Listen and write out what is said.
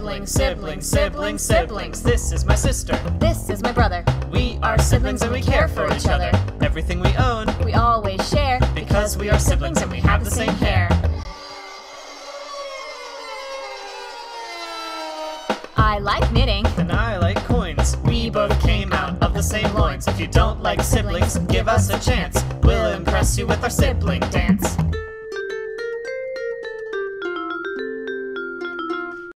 Siblings, siblings, siblings, siblings. This is my sister. This is my brother. We are siblings and we care for each other. Everything we own, We always share because we are siblings and we have the same hair. I like knitting. And I like coins. We both came out of the same loins. If you don't like siblings, give us a chance. We'll impress you with our sibling dance.